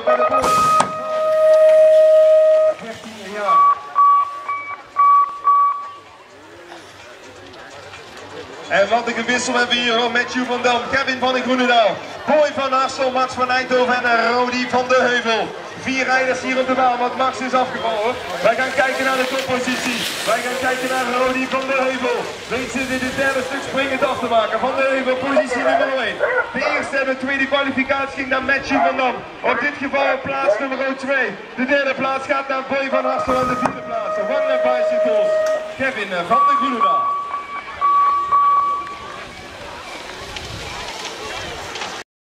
bij de boot. 13 jaar. En wat een wissel hebben we hier, Matthew van Dam, Kevin van den Groenendaal, Boy van Hassel, Max van Eindhoven en Rodi van de Heuvel. 4 rijders hier op de baan, want Max is afgevallen. Wij gaan kijken naar de koppositie. Wij gaan kijken naar Rodi van de Heuvel. Deze zit in het derde stuk springend af te maken. Van de Heuvel, positie nummer 1. De eerste en de tweede kwalificatie ging naar Matthew van Dam. Op dit geval op plaats nummer 2. De derde plaats gaat naar Boy van Hassel en de vierde plaats. One Bicycles, Kevin van den Groenendaal.